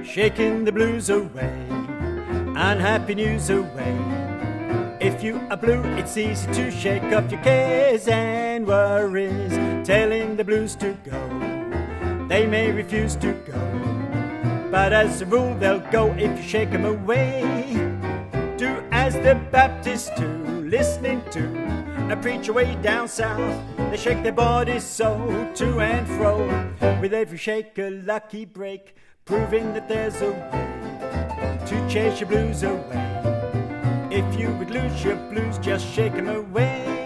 shaking the blues away, unhappy news away. If you are blue, it's easy to shake off your cares and worries, telling the blues to go. They may refuse to go, but as a rule they'll go if you shake them away. Do as the Baptists do, listening to a preacher way down south. They shake their bodies so to and fro, with every shake a lucky break, proving that there's a way to chase your blues away. If you would lose your blues, just shake them away.